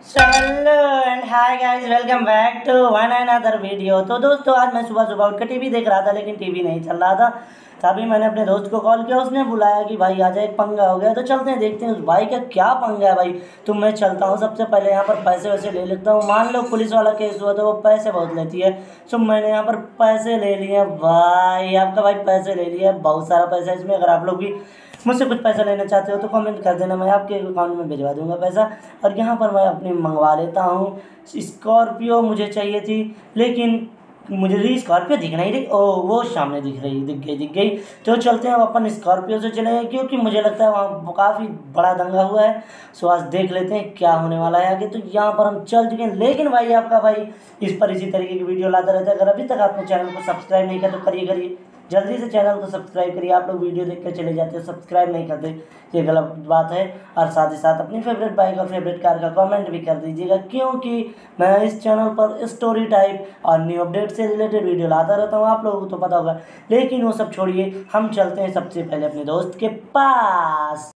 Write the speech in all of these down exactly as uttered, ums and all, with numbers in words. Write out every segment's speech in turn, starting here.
Hello and hi guys, welcome back to one and other video. तो दोस्तों, आज मैं सुबह सुबह उठ के टीवी देख रहा था, लेकिन टीवी नहीं चल रहा था। तभी मैंने अपने दोस्त को कॉल किया, उसने बुलाया कि भाई आजा, एक पंगा हो गया। तो चलते हैं, देखते हैं उस भाई का क्या पंगा है। भाई तो मैं चलता हूँ, सबसे पहले यहाँ पर पैसे वैसे ले लेता हूँ। मान लो पुलिस वाला केस हुआ तो वो पैसे बहुत लेती है, तो मैंने यहाँ पर पैसे ले लिए। भाई आपका भाई पैसे ले लिए, बहुत सारा पैसा इसमें। अगर आप लोग भी मुझसे कुछ पैसा लेना चाहते हो तो कमेंट कर देना, मैं आपके अकाउंट में भिजवा दूंगा पैसा। और यहाँ पर मैं अपनी मंगवा लेता हूँ। स्कॉर्पियो मुझे चाहिए थी, लेकिन मुझे भी स्कॉर्पियो दिख नहीं रही। ओ वो सामने दिख रही, दिख गई दिख गई। तो चलते हैं अपन स्कॉर्पियो से चलेंगे, क्योंकि मुझे लगता है वहाँ काफ़ी बड़ा दंगा हुआ है। सो आज देख लेते हैं क्या होने वाला है आगे। तो यहाँ पर हम चल चुके हैं, लेकिन भाई आपका भाई इस पर इसी तरीके की वीडियो लाता रहता है। अगर अभी तक आपने चैनल को सब्सक्राइब नहीं किया तो करिए करिए, जल्दी से चैनल को सब्सक्राइब करिए। आप लोग वीडियो देख कर चले जाते हो, सब्सक्राइब नहीं करते, ये गलत बात है। और साथ ही साथ अपनी फेवरेट बाइक और फेवरेट कार का कमेंट भी कर दीजिएगा, क्योंकि मैं इस चैनल पर स्टोरी टाइप और न्यू अपडेट से रिलेटेड वीडियो लाता रहता हूँ, आप लोगों को तो पता होगा। लेकिन वो सब छोड़िए, हम चलते हैं सबसे पहले अपने दोस्त के पास।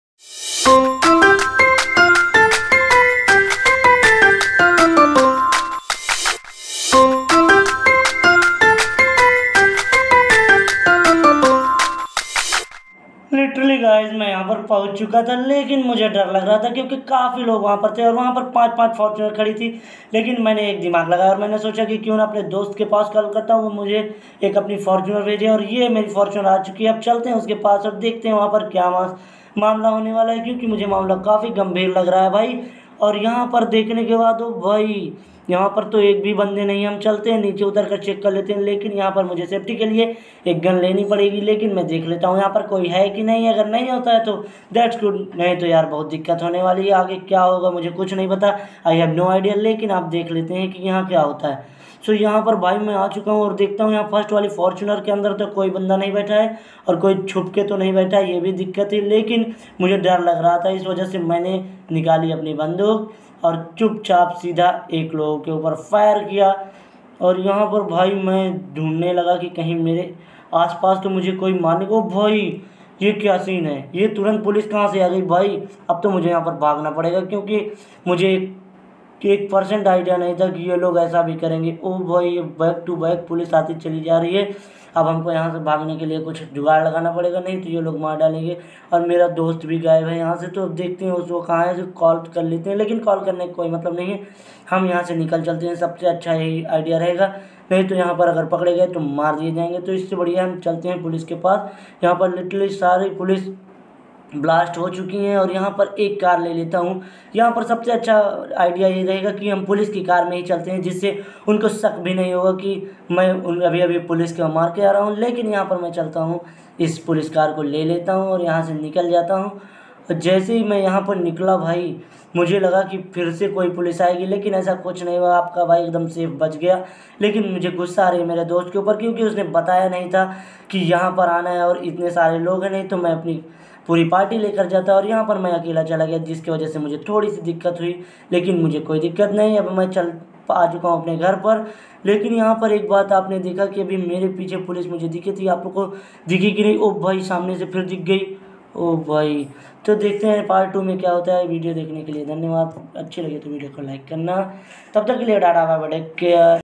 लिटरली गाइस, मैं यहाँ पर पहुँच चुका था, लेकिन मुझे डर लग रहा था क्योंकि काफ़ी लोग वहाँ पर थे और वहाँ पर पांच पांच फॉर्च्यूनर खड़ी थी। लेकिन मैंने एक दिमाग लगाया और मैंने सोचा कि क्यों ना अपने दोस्त के पास कॉल करता हूँ, वो मुझे एक अपनी फॉर्च्यूनर भेजे। और ये मेरी फॉर्च्यूनर आ चुकी है। अब चलते हैं उसके पास और देखते हैं वहाँ पर क्या मामला होने वाला है, क्योंकि मुझे मामला काफ़ी गंभीर लग रहा है भाई। और यहाँ पर देखने के बाद, ओ भाई यहाँ पर तो एक भी बंदे नहीं। हम चलते हैं नीचे, उतर कर चेक कर लेते हैं। लेकिन यहाँ पर मुझे सेफ्टी के लिए एक गन लेनी पड़ेगी, लेकिन मैं देख लेता हूँ यहाँ पर कोई है कि नहीं। अगर नहीं होता है तो दैट्स गुड, नहीं तो यार बहुत दिक्कत होने वाली है। आगे क्या होगा मुझे कुछ नहीं पता, आई हैव नो आइडिया। लेकिन आप देख लेते हैं कि यहाँ क्या होता है। सो यहाँ पर भाई मैं आ चुका हूँ और देखता हूँ यहाँ फर्स्ट वाली फॉर्च्यूनर के अंदर तो कोई बंदा नहीं बैठा है और कोई छुप के तो नहीं बैठा है, ये भी दिक्कत है। लेकिन मुझे डर लग रहा था, इस वजह से मैंने निकाली अपनी बंदूक और चुपचाप सीधा एक लोगों के ऊपर फायर किया। और यहाँ पर भाई मैं ढूंढने लगा कि कहीं मेरे आसपास तो मुझे कोई मारने को। भाई ये क्या सीन है, ये तुरंत पुलिस कहाँ से आ गई भाई। अब तो मुझे यहाँ पर भागना पड़ेगा, क्योंकि मुझे एक एक परसेंट आइडिया नहीं था कि ये लोग ऐसा भी करेंगे। ओ भाई, ये बैक टू बैक पुलिस आती चली जा रही है। अब हमको यहाँ से भागने के लिए कुछ जुगाड़ लगाना पड़ेगा, नहीं तो ये लोग मार डालेंगे। और मेरा दोस्त भी गायब है यहाँ से, तो अब देखते हैं उसको कहाँ है, जो कॉल कर लेते हैं। लेकिन कॉल करने का कोई मतलब नहीं है, हम यहाँ से निकल चलते हैं, सबसे अच्छा यही आइडिया रहेगा। नहीं तो यहाँ पर अगर पकड़े गए तो मार दिए जाएंगे। तो इससे बढ़िया हम चलते हैं पुलिस के पास। यहाँ पर लिटरली सारी पुलिस ब्लास्ट हो चुकी हैं और यहाँ पर एक कार ले लेता हूँ। यहाँ पर सबसे अच्छा आइडिया ये रहेगा कि हम पुलिस की कार में ही चलते हैं, जिससे उनको शक भी नहीं होगा कि मैं उन अभी अभी पुलिस को मार के आ रहा हूँ। लेकिन यहाँ पर मैं चलता हूँ, इस पुलिस कार को ले लेता हूँ और यहाँ से निकल जाता हूँ। और जैसे ही मैं यहाँ पर निकला भाई, मुझे लगा कि फिर से कोई पुलिस आएगी, लेकिन ऐसा कुछ नहीं हुआ। आपका भाई एकदम सेफ बच गया। लेकिन मुझे गुस्सा आ रही है मेरे दोस्त के ऊपर, क्योंकि उसने बताया नहीं था कि यहाँ पर आना है और इतने सारे लोग हैं। नहीं तो मैं अपनी पूरी पार्टी लेकर जाता और यहाँ पर मैं अकेला चला गया, जिसकी वजह से मुझे थोड़ी सी दिक्कत हुई। लेकिन मुझे कोई दिक्कत नहीं, अब मैं चल आ चुका हूँ अपने घर पर। लेकिन यहाँ पर एक बात आपने देखा कि अभी मेरे पीछे पुलिस मुझे दिखी थी, आप लोग को दिखी कि नहीं? ओ भाई सामने से फिर दिख गई। ओ भाई, तो देखते हैं पार्ट टू में क्या होता है। वीडियो देखने के लिए धन्यवाद। अच्छी लगे तो वीडियो को लाइक करना। तब तक के लिए tata bye bye, take care.